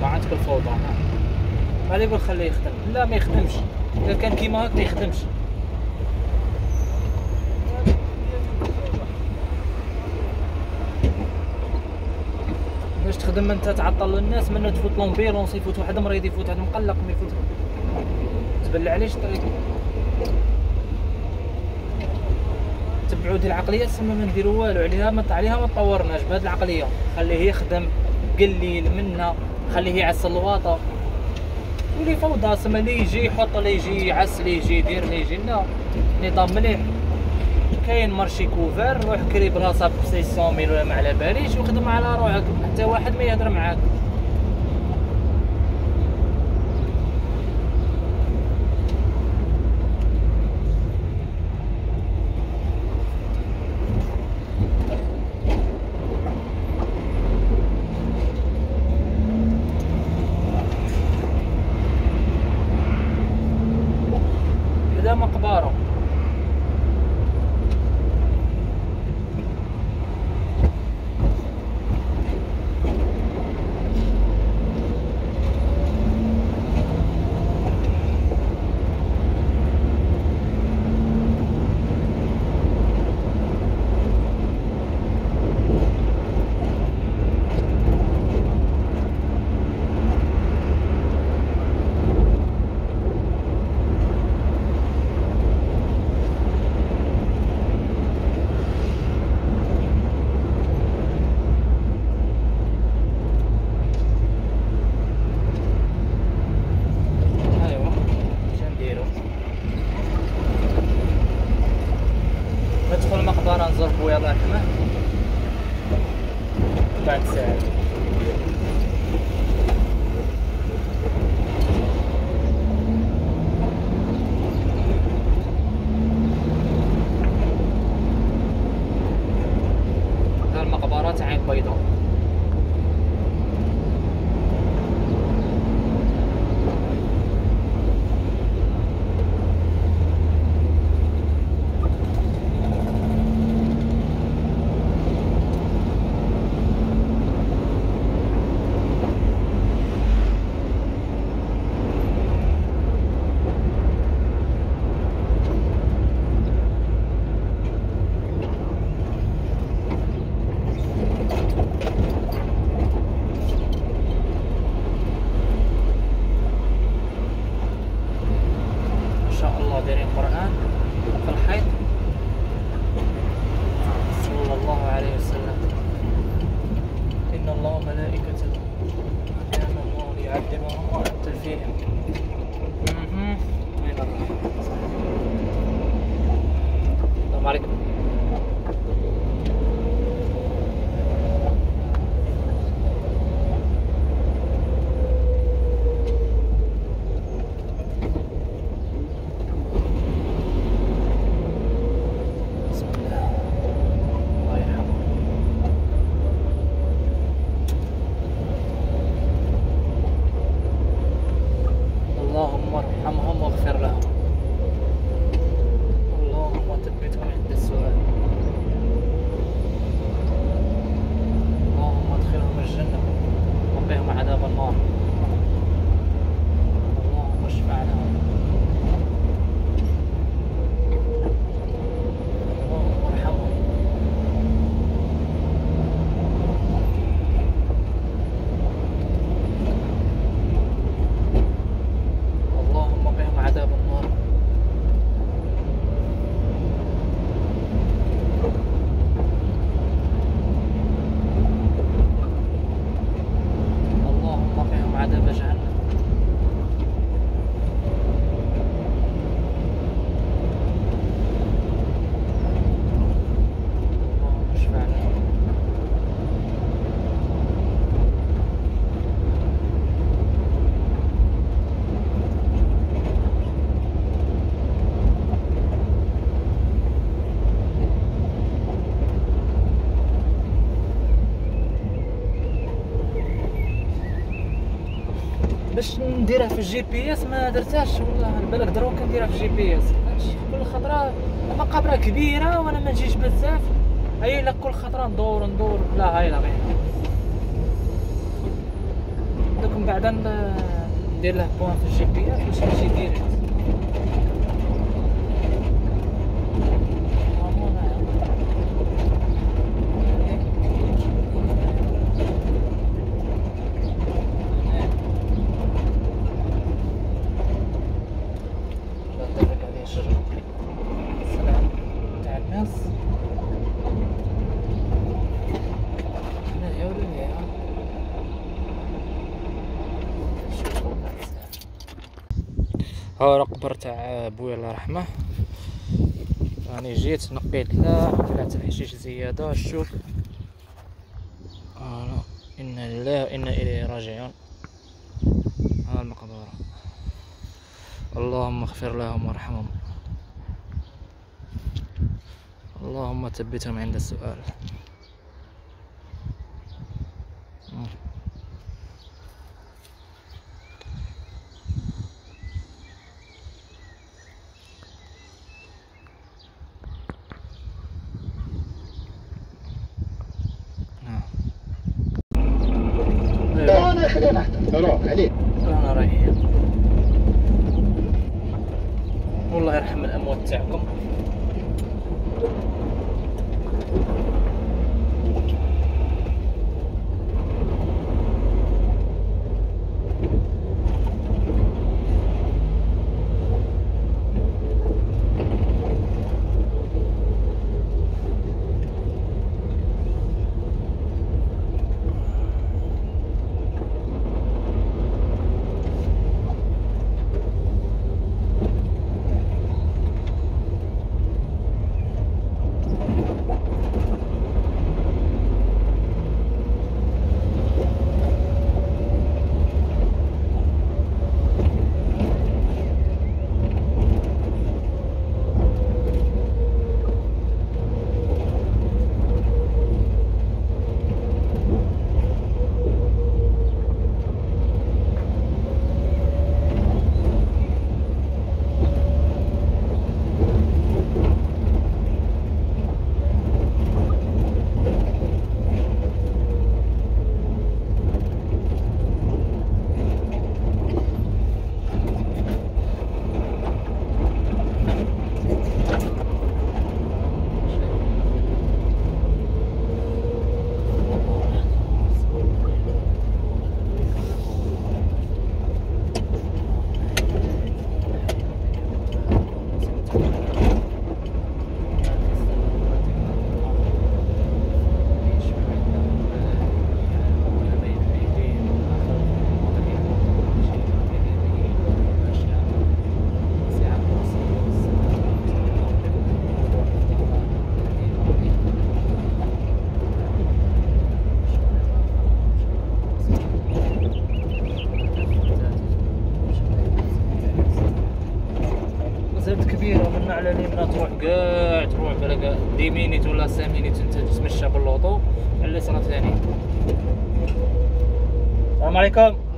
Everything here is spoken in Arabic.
الفوضى، عندك الفوضى. غادي يقول خليه يخدم، لا ما يخدمش. اذا كان كيما هكا ما يخدمش. باش تخدم انت تعطل الناس، من تفوت لومبيلونس، يفوت واحد مريض، يفوت واحد مقلق، ما يفوت تبلع عليش الطريق. تبعوا دي العقليه تسمى ما نديرو والو عليها، عليها ما تطورناش بهاد العقليه. خليه يخدم، قليل منا، خليه يعسل الواطه. ولي فوضى سما اللي يجي يحط، اللي يجي يعسل، اللي يجي يدير، اللي يجي لا. نظام مليح. كاين مارشي كوفر، روح كري بلاصه ب 600 ميل ولا ما على باليش، وخدم على روحك، حتى واحد ما يهضر معاك. هذا مقبره. ندخل المقبره نزربو يلاه كمان بعد ساعه. ها المقبره تاع عين بيضاء. دايرين قرآن في الحيط. صلى الله عليه وسلم. إن الله وملائكته كان الله ليعذبهم وأنت فيهم. وين الراحة؟ السلام عليكم. اللهم ارحمهم واغفر لهم. اللهم ثبتهم عند السؤال. اللهم ادخلهم الجنة وقهم عذاب النار. اللهم اشفع لهم. اللهم ارحمهم. عذاب النار. اللهم قهم عذاب جهنم. اللهم اشفع لهم. باش نديرها في الجي بي اس ما درتهاش والله، على بالك دروك نديرها في الجي بي اس. كل خطره مقابره كبيره وانا ما نجيش بزاف، هاي لك كل خطره ندور لا هاي لا غير دوك ومن بعد ندير له بوان في الجي بي اس باش يمشي ديريكت. السلام تاع الناس هنا يا ولدي. ها قبر تاع بويا الله يرحمه. راني جيت نقيت له طلعت الحشيش زياده. شوف انا لله وانا اليه راجعون. ها المقبره، اللهم اغفر لهم وارحمهم، اللهم ثبتهم عند السؤال. انا خلينا روح عليك. رانا رايحين. والله يرحم الاموات تاعكم. كبيره من على اليمين تروح كاع تروح بالك دي مينيت ولا 5 مينيت انت تتمشى باللوطو. على اليسار ثاني. السلام عليكم.